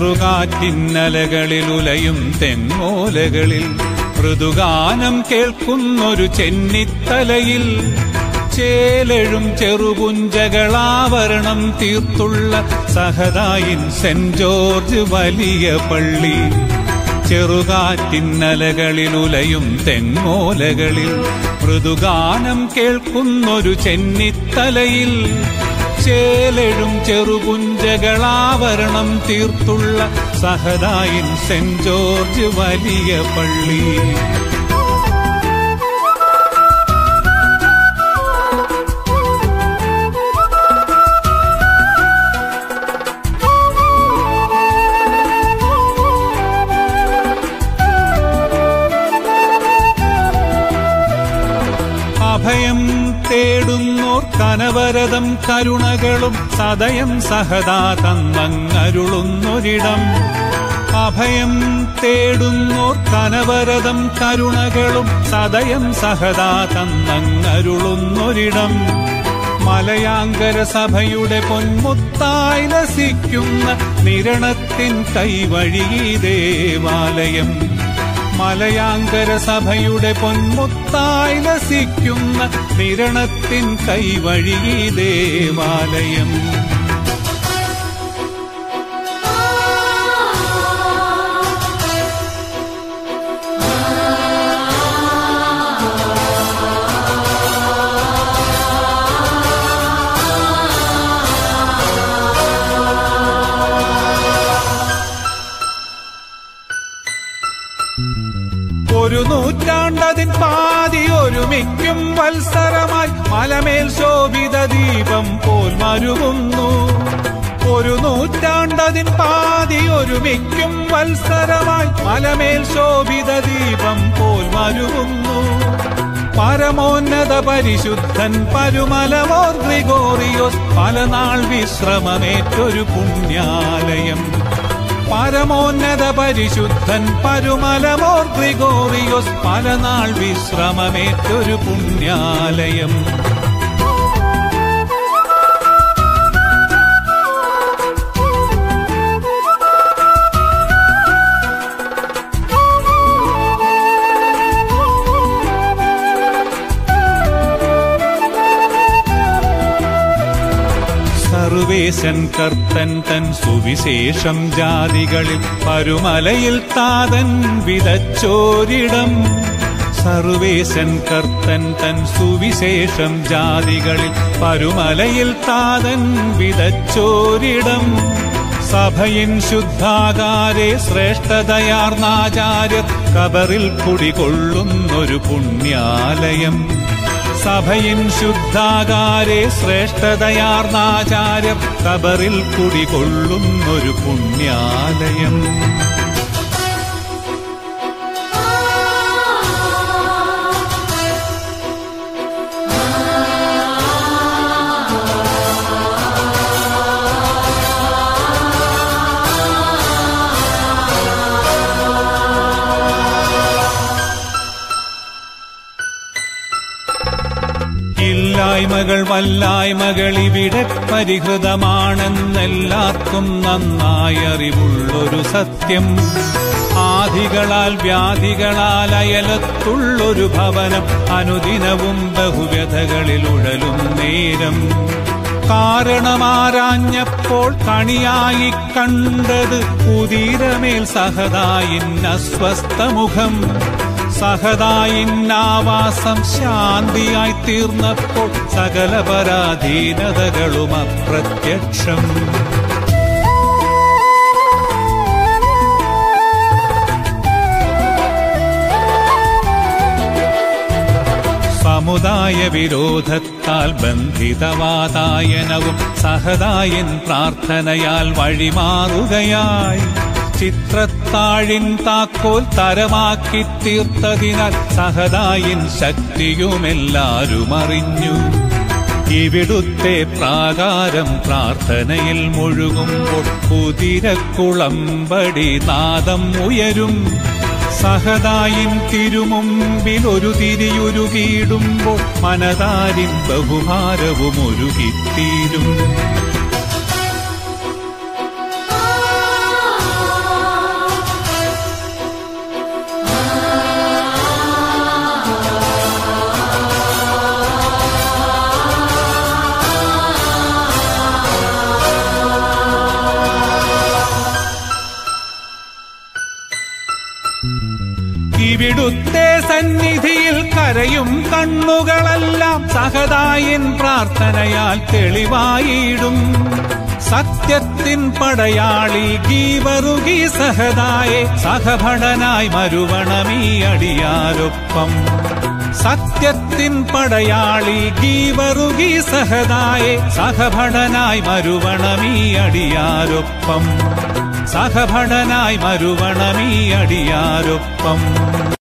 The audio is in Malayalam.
ചെറുകാറ്റിന്നലകളിൽ ഉലയും തെങ്ങോലകളിൽ മൃദുഗാനം കേൾക്കുന്നൊരു ചെന്നിത്തലയിൽ ചേലെഴും ചെറുപുഞ്ചകളാവരണം തീർത്തുള്ള സഹദായിൻ സെന്റ് ജോർജ് വലിയ പള്ളി. ചെറുകാറ്റിന്നലകളിൽ ഉലയും തെങ്ങോലകളിൽ മൃദുഗാനം കേൾക്കുന്നൊരു ചെന്നിത്തലയിൽ ചേലെഴും ചെറുപുഞ്ചകളാവരണം തീർത്തുള്ള സഹദായിൻ സെന്റ് ജോർജ് വലിയ പള്ളി. അഭയം തേടുന്നോർ കനവരതം കരുണകളും സദയം സഹദാ തന്നങ്ങരുളുന്നൊരിടം. അഭയം തേടുന്നോർ കനവരതം കരുണകളും സദയം സഹദാ തന്നങ്ങരുളുന്നൊരിടം. മലയാങ്കര സഭയുടെ പൊന്മുത്തായി ലസിക്കുന്ന നിരണത്തിൻ കൈവഴി ദേവാലയം. മലയാങ്കര സഭയുടെ പൊന്മുത്തായി ലസിക്കുന്ന നിരണത്തിൻ കൈവഴി ദേവാലയം. ഒരു നൂറ്റാണ്ടതിൻ പാതി ഒരുമിക്കും വത്സരമായി മലമേൽ ശോഭിത ദീപം പോൽ മരുകുന്നു. ഒരു നൂറ്റാണ്ടതിൻ പാതി ഒരുമിക്കും വത്സരമായി മലമേൽ ശോഭിത ദീപം പോൽ മരുകുന്നു. പരമോന്നത പരിശുദ്ധൻ പരുമലമോർ ഗ്രിഗോറിയോസ് പലനാൾ വിശ്രമമേറ്റൊരു പുണ്യാലയം. പരമോന്നത പരിശുദ്ധൻ പരുമലമോർ ഗ്രിഗോറിയോസ് പലനാൾ വിശ്രമമേറ്റൊരു പുണ്യാലയം. സർവേശൻ കർത്തൻ തൻ സുവിശേഷം ജാതികളിൽ പരുമലയിൽ താതൻ വിതച്ചോരിടം. സർവേശൻ കർത്തൻ തൻ സുവിശേഷം ജാതികളിൽ പരുമലയിൽ താതൻ വിതച്ചോരിടം. സഭയിൻ ശുദ്ധാകാരെ ശ്രേഷ്ഠതയാർന്നാചാര്യർ കബറിൽ കുടികൊള്ളുന്നൊരു പുണ്യാലയം. സഭയിൻ ശുദ്ധാകാരെ ശ്രേഷ്ഠതയാർന്നാചാര്യർ കബറിൽ കുടികൊള്ളുന്നൊരു പുണ്യാലയം. ഇല്ലായ്മകൾ വല്ലായ്മകൾ ഇവിടെ പരിഹൃതമാണെന്നെല്ലാവർക്കും നന്നായി അറിവുള്ളൊരു സത്യം. ആധികളാൽ വ്യാധികളാൽ അയലത്തുള്ളൊരു ഭവനം അനുദിനവും ബഹുവ്യഥകളിൽ ഉഴലും നേരം. കാരണമാരാഞ്ഞപ്പോൾ കണിയായി കണ്ടത് ഉദീരമേൽ സഹദായിൻ അസ്വസ്ഥമുഖം. സഹദായിന്നാവാസം ശാന്തിയായി തീർന്നപ്പോൾ സകല പരാധീനതകളും അപ്രത്യക്ഷം. സമുദായ വിരോധത്താൽ ബന്ധിതവാതായനവും സഹദായിൻ പ്രാർത്ഥനയാൽ വഴിമാറുകയായി. ചിത്രത്താഴിൻ താക്കോൽ തരമാക്കി തീർത്തതിനാൽ സഹദായിൻ ശക്തിയുമെല്ലാരും അറിഞ്ഞു. ഇവിടുത്തെ പ്രാകാരം പ്രാർത്ഥനയിൽ മുഴുകുമ്പോൾ കുതിരക്കുളമ്പടി നാദം ഉയരും. സഹദായിൻ തിരുമുമ്പിൽ ഒരു തിരിയുരുകിയിടുമ്പോൾ മനതാരിൻ ബഹുഭാരവും ഒരുകിത്തീരും. സന്നിധിയിൽ കരയും കണ്ണുകളെല്ലാം സഹദായിൻ പ്രാർത്ഥനയാൽ തെളിവായിടും. സത്യത്തിൻ പടയാളി ഗീവറുകി സഹദായെ സഹഭടനായി മരുവണമീ അടിയാരൊപ്പം. സത്യത്തിൻ പടയാളി ഗീവറുകി സഹദായെ സഹഭടനായി മരുവണമീ അടിയാരൊപ്പം. സഹഭടനായി മരുവണമീ അടിയാരൊപ്പം.